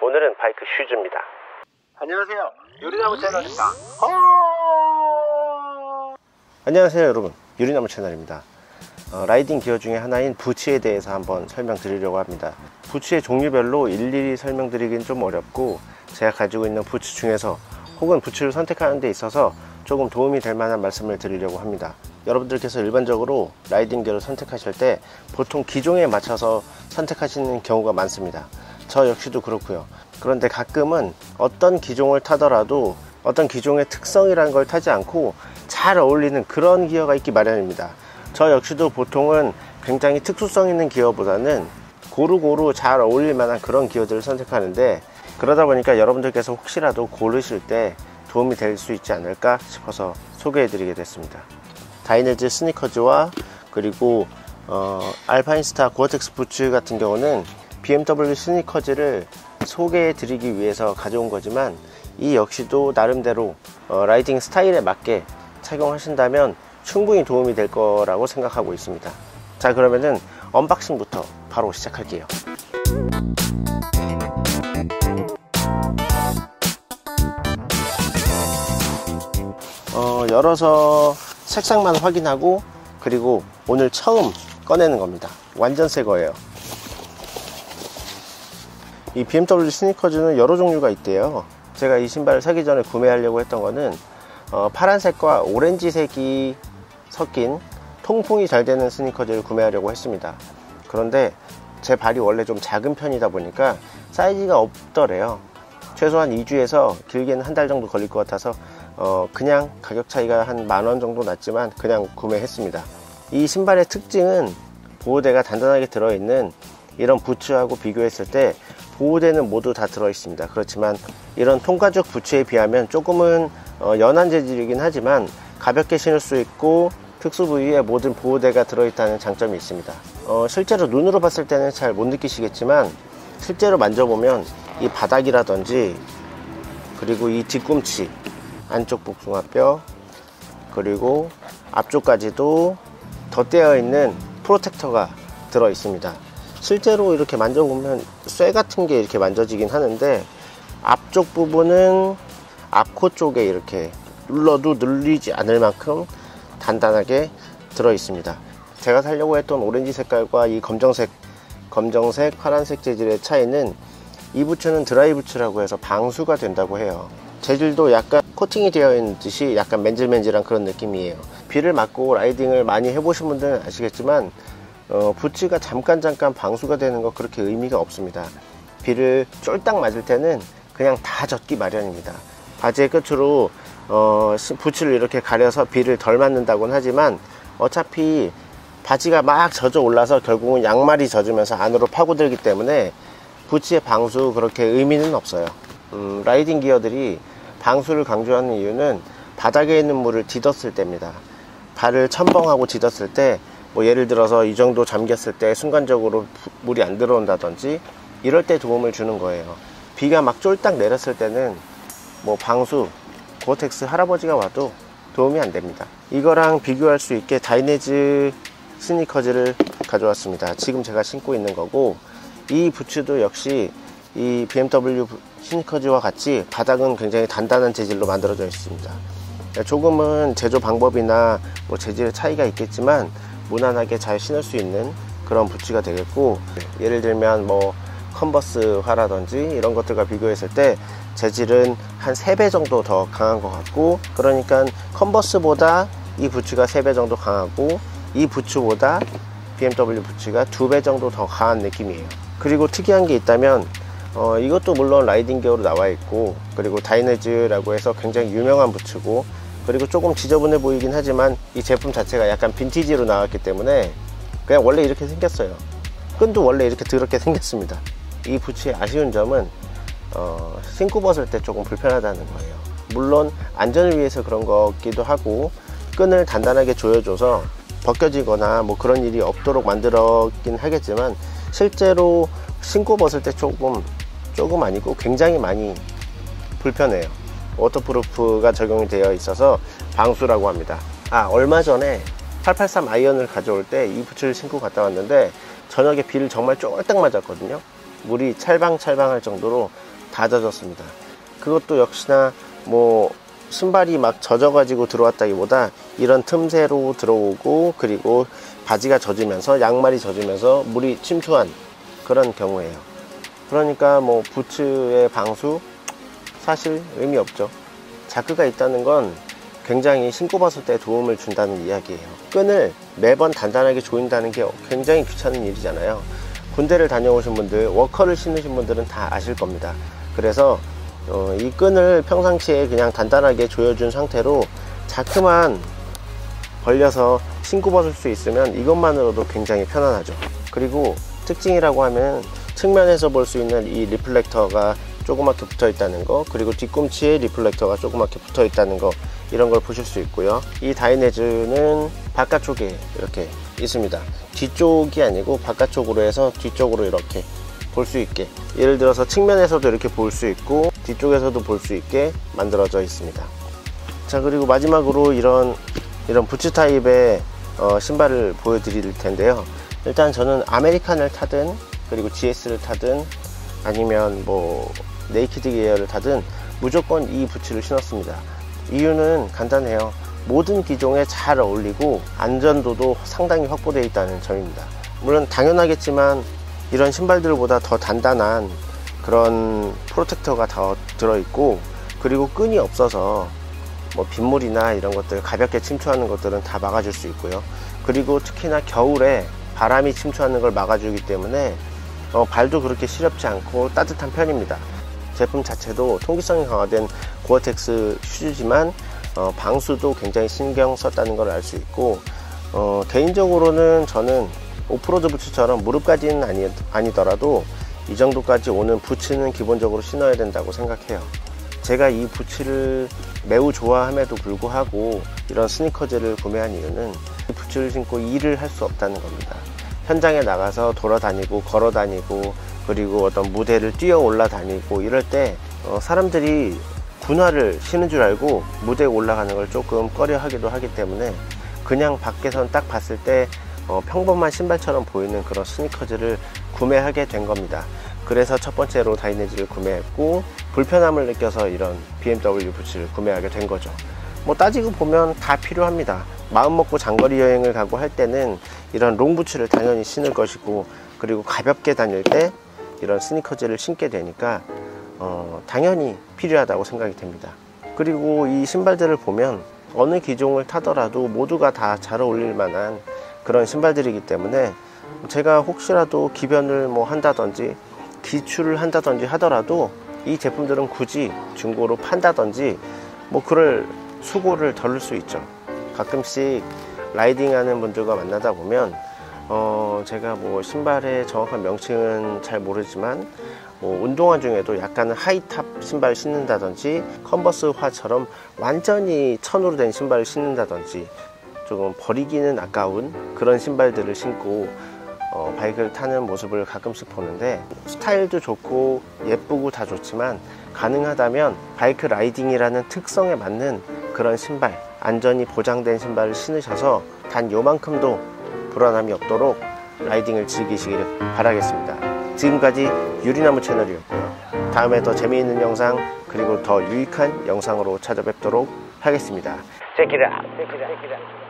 오늘은 바이크 슈즈입니다. 안녕하세요, 유리나무 채널입니다. 안녕하세요 여러분, 유리나무 채널입니다. 라이딩 기어 중에 하나인 부츠에 대해서 한번 설명드리려고 합니다. 부츠의 종류별로 일일이 설명드리긴 좀 어렵고, 제가 가지고 있는 부츠 중에서 혹은 부츠를 선택하는 데 있어서 조금 도움이 될 만한 말씀을 드리려고 합니다. 여러분들께서 일반적으로 라이딩 기어를 선택하실 때 보통 기종에 맞춰서 선택하시는 경우가 많습니다. 저 역시도 그렇고요. 그런데 가끔은 어떤 기종을 타더라도 어떤 기종의 특성이라는 걸 타지 않고 잘 어울리는 그런 기어가 있기 마련입니다. 저 역시도 보통은 굉장히 특수성 있는 기어보다는 고루고루 잘 어울릴 만한 그런 기어들을 선택하는데, 그러다 보니까 여러분들께서 혹시라도 고르실 때 도움이 될 수 있지 않을까 싶어서 소개해 드리게 됐습니다. 다이내즈 스니커즈와 그리고 알파인스타 고어텍스 부츠 같은 경우는 BMW 스니커즈를 소개해 드리기 위해서 가져온 거지만, 이 역시도 나름대로 라이딩 스타일에 맞게 착용하신다면 충분히 도움이 될 거라고 생각하고 있습니다. 자, 그러면은 언박싱부터 바로 시작할게요. 열어서 색상만 확인하고, 그리고 오늘 처음 꺼내는 겁니다. 완전 새 거예요. 이 BMW 스니커즈는 여러 종류가 있대요. 제가 이 신발을 사기 전에 구매하려고 했던 거는 파란색과 오렌지색이 섞인 통풍이 잘 되는 스니커즈를 구매하려고 했습니다. 그런데 제 발이 원래 좀 작은 편이다 보니까 사이즈가 없더래요. 최소한 2주에서 길게는 한 달 정도 걸릴 것 같아서 그냥 가격 차이가 한 10,000원 정도 났지만 그냥 구매했습니다. 이 신발의 특징은 보호대가 단단하게 들어있는 이런 부츠하고 비교했을 때 보호대는 모두 다 들어있습니다. 그렇지만 이런 통가죽 부츠에 비하면 조금은 연한 재질이긴 하지만 가볍게 신을 수 있고 특수 부위에 모든 보호대가 들어있다는 장점이 있습니다. 실제로 눈으로 봤을 때는 잘 못 느끼시겠지만 실제로 만져보면 이 바닥이라든지, 그리고 이 뒤꿈치, 안쪽 복숭아뼈, 그리고 앞쪽까지도 덧대어 있는 프로텍터가 들어 있습니다. 실제로 이렇게 만져보면 쇠 같은 게 이렇게 만져지긴 하는데, 앞쪽 부분은 앞코 쪽에 이렇게 눌러도 눌리지 않을 만큼 단단하게 들어 있습니다. 제가 사려고 했던 오렌지 색깔과 이 검정색, 파란색 재질의 차이는, 이 부츠는 드라이 부츠라고 해서 방수가 된다고 해요. 재질도 약간 코팅이 되어 있는 듯이 약간 맨질맨질한 그런 느낌이에요. 비를 맞고 라이딩을 많이 해보신 분들은 아시겠지만 부츠가 잠깐 방수가 되는 거 그렇게 의미가 없습니다. 비를 쫄딱 맞을 때는 그냥 다 젖기 마련입니다. 바지의 끝으로 부츠를 이렇게 가려서 비를 덜 맞는다고는 하지만 어차피 바지가 막 젖어 올라서 결국은 양말이 젖으면서 안으로 파고들기 때문에 부츠의 방수 그렇게 의미는 없어요. 라이딩 기어들이 방수를 강조하는 이유는 바닥에 있는 물을 딛었을 때입니다. 발을 첨벙하고 딛었을 때, 뭐 예를 들어서 이 정도 잠겼을 때 순간적으로 물이 안 들어온다든지 이럴 때 도움을 주는 거예요. 비가 막 쫄딱 내렸을 때는 뭐 방수, 고어텍스 할아버지가 와도 도움이 안 됩니다. 이거랑 비교할 수 있게 다이내즈 스니커즈를 가져왔습니다. 지금 제가 신고 있는 거고, 이 부츠도 역시 이 BMW 스니커즈와 같이 바닥은 굉장히 단단한 재질로 만들어져 있습니다. 조금은 제조 방법이나 뭐 재질의 차이가 있겠지만 무난하게 잘 신을 수 있는 그런 부츠가 되겠고, 예를 들면 뭐 컨버스화라든지 이런 것들과 비교했을 때 재질은 한 3배 정도 더 강한 것 같고, 그러니까 컨버스보다 이 부츠가 3배 정도 강하고 이 부츠보다 BMW 부츠가 2배 정도 더 강한 느낌이에요. 그리고 특이한 게 있다면 이것도 물론 라이딩 기어로 나와 있고, 그리고 다이내즈라고 해서 굉장히 유명한 부츠고, 그리고 조금 지저분해 보이긴 하지만 이 제품 자체가 약간 빈티지로 나왔기 때문에 그냥 원래 이렇게 생겼어요. 끈도 원래 이렇게 더럽게 생겼습니다. 이 부츠의 아쉬운 점은 신고 벗을 때 조금 불편하다는 거예요. 물론 안전을 위해서 그런 거기도 하고, 끈을 단단하게 조여줘서 벗겨지거나 뭐 그런 일이 없도록 만들었긴 하겠지만, 실제로 신고 벗을 때 조금 아니고 굉장히 많이 불편해요. 워터프루프가 적용이 되어 있어서 방수라고 합니다. 얼마 전에 883 아이언을 가져올 때 이 부츠를 신고 갔다 왔는데 저녁에 비를 정말 쫄딱 맞았거든요. 물이 찰방찰방할 정도로 다 젖었습니다. 그것도 역시나 뭐 신발이 막 젖어가지고 들어왔다기보다 이런 틈새로 들어오고, 그리고 바지가 젖으면서, 양말이 젖으면서 물이 침투한 그런 경우예요. 그러니까 뭐 부츠의 방수 사실 의미 없죠. 자크가 있다는 건 굉장히 신고 벗을 때 도움을 준다는 이야기예요. 끈을 매번 단단하게 조인다는 게 굉장히 귀찮은 일이잖아요. 군대를 다녀오신 분들, 워커를 신으신 분들은 다 아실 겁니다. 그래서 이 끈을 평상시에 그냥 단단하게 조여준 상태로 자크만 벌려서 신고 벗을 수 있으면 이것만으로도 굉장히 편안하죠. 그리고 특징이라고 하면 측면에서 볼 수 있는 이 리플렉터가 조그맣게 붙어 있다는 거, 그리고 뒤꿈치에 리플렉터가 조그맣게 붙어 있다는 거, 이런 걸 보실 수 있고요. 이 다이내즈는 바깥쪽에 이렇게 있습니다. 뒤쪽이 아니고 바깥쪽으로 해서 뒤쪽으로 이렇게 볼 수 있게, 예를 들어서 측면에서도 이렇게 볼 수 있고 뒤쪽에서도 볼 수 있게 만들어져 있습니다. 자, 그리고 마지막으로 이런 부츠 타입의 신발을 보여드릴 텐데요. 일단 저는 아메리칸을 타든, 그리고 GS를 타든, 아니면 뭐 네이키드 기어를 타든 무조건 이 부츠를 신었습니다. 이유는 간단해요. 모든 기종에 잘 어울리고 안전도도 상당히 확보되어 있다는 점입니다. 물론 당연하겠지만 이런 신발들보다 더 단단한 그런 프로텍터가 더 들어있고, 그리고 끈이 없어서 뭐 빗물이나 이런 것들, 가볍게 침투하는 것들은 다 막아줄 수 있고요. 그리고 특히나 겨울에 바람이 침투하는 걸 막아주기 때문에 발도 그렇게 시렵지 않고 따뜻한 편입니다. 제품 자체도 통기성이 강화된 고어텍스 슈즈지만 방수도 굉장히 신경 썼다는 걸 알 수 있고, 개인적으로는 저는 오프로드 부츠처럼 무릎까지는 아니더라도 이 정도까지 오는 부츠는 기본적으로 신어야 된다고 생각해요. 제가 이 부츠를 매우 좋아함에도 불구하고 이런 스니커즈를 구매한 이유는 이 부츠를 신고 일을 할 수 없다는 겁니다. 현장에 나가서 돌아다니고 걸어다니고, 그리고 어떤 무대를 뛰어 올라다니고 이럴 때 사람들이 군화를 신은 줄 알고 무대에 올라가는 걸 조금 꺼려 하기도 하기 때문에 그냥 밖에선 딱 봤을 때 평범한 신발처럼 보이는 그런 스니커즈를 구매하게 된 겁니다. 그래서 첫 번째로 다이내즈를 구매했고, 불편함을 느껴서 이런 BMW 부츠를 구매하게 된 거죠. 뭐 따지고 보면 다 필요합니다. 마음 먹고 장거리 여행을 가고 할 때는 이런 롱부츠를 당연히 신을 것이고, 그리고 가볍게 다닐 때 이런 스니커즈를 신게 되니까 당연히 필요하다고 생각이 됩니다. 그리고 이 신발들을 보면 어느 기종을 타더라도 모두가 다 잘 어울릴 만한 그런 신발들이기 때문에, 제가 혹시라도 기변을 뭐 한다든지 기출을 한다든지 하더라도 이 제품들은 굳이 중고로 판다든지 뭐 그럴 수고를 덜을 수 있죠. 가끔씩 라이딩하는 분들과 만나다 보면 제가 뭐 신발의 정확한 명칭은 잘 모르지만 뭐 운동화 중에도 약간은 하이탑 신발 신는다든지, 컨버스화처럼 완전히 천으로 된 신발을 신는다든지, 조금 버리기는 아까운 그런 신발들을 신고 바이크를 타는 모습을 가끔씩 보는데, 스타일도 좋고 예쁘고 다 좋지만 가능하다면 바이크 라이딩이라는 특성에 맞는 그런 신발, 안전이 보장된 신발을 신으셔서 단 요만큼도 불안함이 없도록 라이딩을 즐기시기를 바라겠습니다. 지금까지 유리나무 채널이었고요. 다음에 더 재미있는 영상, 그리고 더 유익한 영상으로 찾아뵙도록 하겠습니다. Check it out.